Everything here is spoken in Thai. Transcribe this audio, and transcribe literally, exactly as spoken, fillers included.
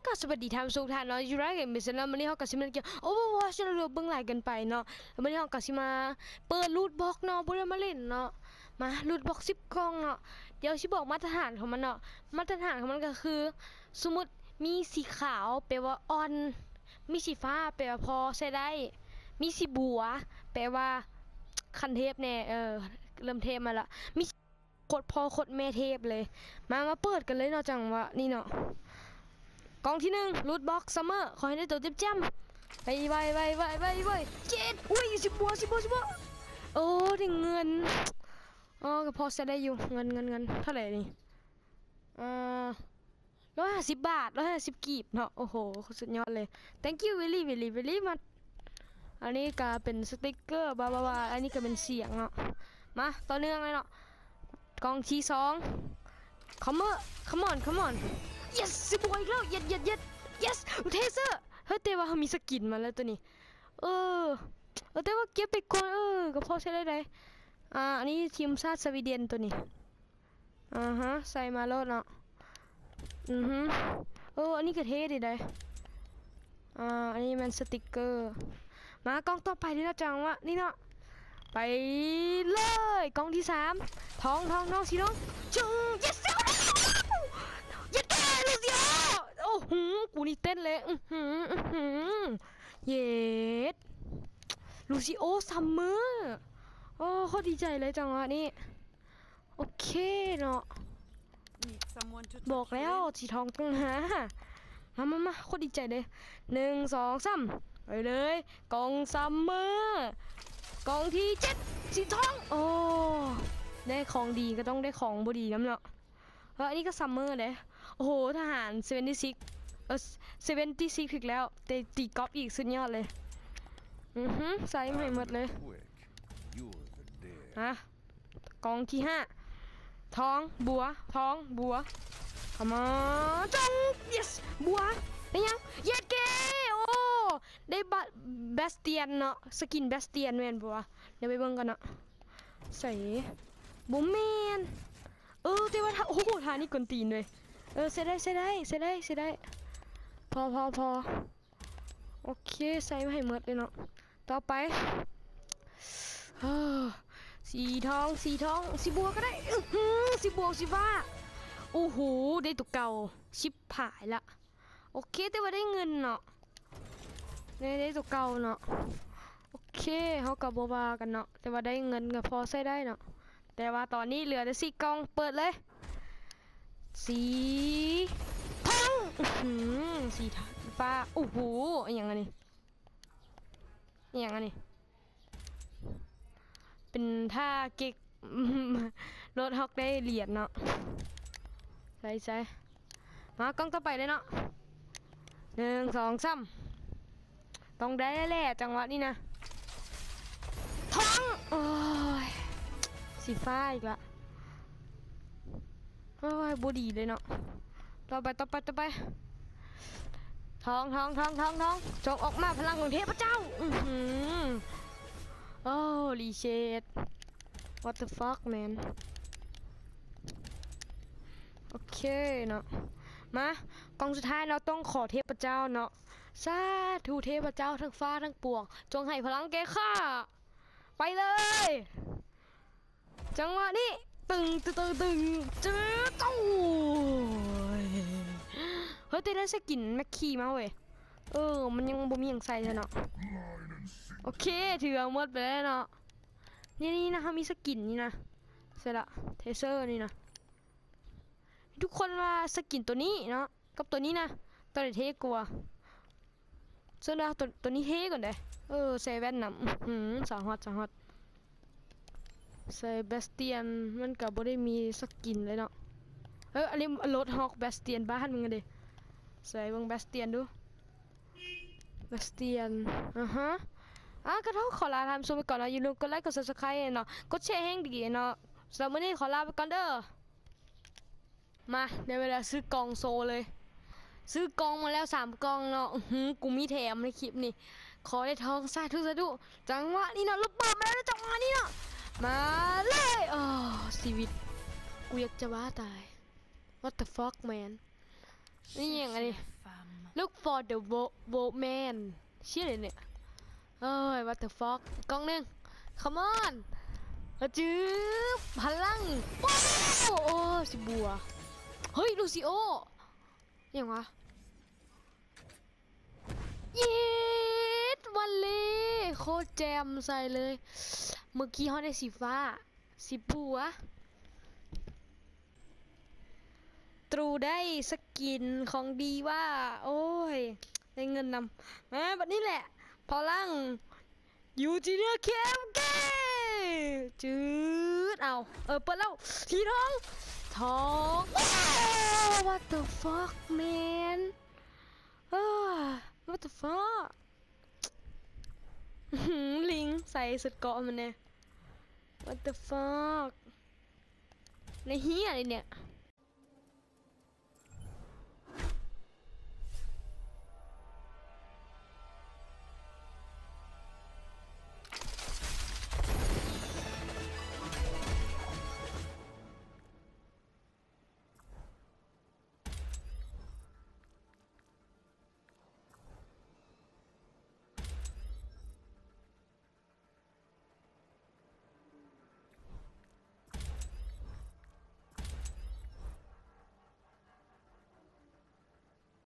ก็สวัสดีท่านสุขท่านเนาะอยู่ไรกันเป็นสำหรับวันนี้เขาก็สิมาเกี่ยวโอ้โหฉันเลือกเบื้องหลังกันไปเนาะวันนี้เขาก็สิมาเปิดรูทบ็อกเนาะเพื่อมาเล่นเนาะมารูทบ็อกสิบกล่องเนาะเดี๋ยวชิบอกมาตรฐานของมันเนาะมาตรฐานของมันก็คือสมมติมีสีขาวแปลว่าออนมีสีฟ้าแปลว่าพอใช้ได้มีสีบัวแปลว่าคันเทพแน่เออเริ่มเทพมาละมีโคตรพอโคตรแม่เทพเลยมามาเปิดกันเลยเนาะจังวะนี่เนาะกองที่หนึ่งรูทบ็อกซัมเมอร์ขอให้ได้ตัวเต็มจ้ำไปไปไปไปไปไปเจ็ดอุ้ยสิบบัวสิบบัวสิบบัวโอ้ได้เงินอ๋อก็พอจะได้อยู่เงินเงินเงินเท่าไหร่นี่อ่าร้อยห้าสิบบาทร้อยห้าสิบกีบเนาะโอ้โหสุดยอดเลย thank you very very very much อันนี้ก็เป็นสติ๊กเกอร์บาบาบาอันนี้ก็เป็นเสียงเนาะมาต่อเนื่องเลยเนาะกองที่สองคอมเมอร์ come on come on yes สิบบัวอีกแล้ว yes yes yes yes เทเซอร์เฮ้ยแต่ว่าเขามีสกินมาแล้วตัวนี้เออเออแต่ว่าเก็บไปก่อนเออก็พอใช้ได้เลยอ่าอันนี้ทีมชาติสวีเดนตัวนี้อ่าฮะใส่มาแล้วเนาะอือฮึเอออันนี้ก็เท่ดีเลยอ่าอันนี้มันสติกเกอร์มากล้องต่อไปนี่นะจังวะนี่เนาะไปเลยกล้องที่สามทองทองทองสีทองจึง yes ยัดแกลูเซียโอ้โหกูนี่เต้นเลยอือหืออือหือเย็ดลูซิโอซัมเมอร์โอ้เขาดีใจเลยจังวะนี่โอเคเนาะบอกแล้วสีทองตั้งหามามามาโคตรดีใจเลยหนึ่งสองสามไปเลยกองซัมเมอร์กองที่เจ็ดสีทองโอ้ได้ของดีก็ต้องได้ของบดีน้ำเนาะแล้วอันนี้ก็ซัมเมอร์เลยโอ้โหทหารเซเวนตี้ซิกเออเซเวนตี้ซิกถึงแล้วแต่ตีกอล์ฟอีกสุดยอดเลยอือฮึใส่ใหม่หมดเลยฮะกองที่ห้าทองบัวทองบัวขมาจัง yes บัวได้ยังเย็ดเก้โอ้ได้บัตเบสเตียนเนาะสกินเบสเตียนแมนบัวเดี๋ยวไปเบิ่งกันเนาะใส่บุ๋มแมนเออแต่ว่าโอ้โหท่านี่กวนตีนเลยเออเสียได้เสียได้เสียได้เสียได้พอพอพอโอเคใส่มาให้หมดเลยเนาะต่อไปสีทองสีทองสีบัวก็ได้สีบัวสีฟ้าโอ้โหได้ตัวเก่าชิบผายละโอเคแต่ว่าได้เงินเนาะได้ได้ตัวเก่าเนาะโอเคเขากับโบบากันเนาะแต่ว่าได้เงินก็พอใช้ได้เนาะแต่ว่าตอนนี้เหลือแต่สีกองเปิดเลยสีทองสีฟ้าโอ้โหอย่างไงนี่อย่างไงนี่เป็นท่าเก็กรถฮอกได้เหรียญเนาะใช่ใช่มากล้องต่อไปเลยเนาะหนึ่งสองสามต้องได้แหละจังหวะนี้นะทองโอ้ยสีฟ้าอีกละโอ้ยบดีเลยเนาะต่อไปต่อไปต่อไปทองทองทองทองทองจงออกมาพลังของเทพเจ้าอือหือโอ้ลีเชด what the fuck man โอเคเนาะมากองสุดท้ายเราต้องขอเทพเจ้าเนาะสาธุเทพเจ้าทั้งฟ้าทั้งปวงจงให้พลังแก่ข้าไปเลยจังหวะนี้ตึงตึงตึงตึงจื้อตู้เฮ้ยแต่ได้สกินแม็กคีมาเว้ยเออมันยังบ่มีอย่างใส่เลยเนาะโอเคถือเอาหมดไปแล้วเนาะนี่นี่นะมีสกินนี่นะเสร็จละเทเซอร์นี่นะทุกคนว่าสกินตัวนี้เนาะกับตัวนี้นะตัวไหนเท่กว่าเสื้อตัวตัวนี้เท่ก่อนเด้เออเซเว่นนะอืมสาหัสสาหัสใส่เบสเตียนมันกับบ่ได้มีสกินเลยเนาะเอออันนี้รถฮอกเบสเตียนบ้านมึงกันดิใส่เบิ่งเบสเตียนดูเบสเตียนอ่าฮะอ่ะก็ต้องขอลาทำซูมไปก่อนนะอย่าลืมกดไลค์กดซับสไครต์เนาะกดแชร์ให้ดีเนาะสำหรับวันนี้ขอลาไปก่อนเด้อมาในเวลาซื้อกองโซเลยซื้อกองมาแล้วสามกองเนาะกูมีแถมในคลิปนี่ขอได้ทองสาธุสาธุจังหวะนี้เนาะระเบิดมาแล้วจังหวะนี้เนาะมาเลยอ๋อชีวิตกูอยากจะบ้าตาย what the fuck man นี่ยังไง look for the boat boatman เชี่ยเลยเนี่ยเอ้ย what the fuck กล้องหนึ่ง come on กระจืบพลังว้าวโอ้สิบัวเฮ้ยลูซิโอยังวะเย็ดวันเล่โคตรแจมใส่เลยเมื่อกี้เขาได้สีฟ้าสีบัวตรูได้สกินของดีว่าโอ้ยได้เงินนำมาแบบนี้แหละพลังอยู่ที่เนื้อแคมเก้จืดเอาเออเปิดแล้วทีทองทอง what the fuck man เออ what the fuck ลิงใส่สุดเกาะมันเนี่ย what the fuck ในเฮียอะไรเนี่ย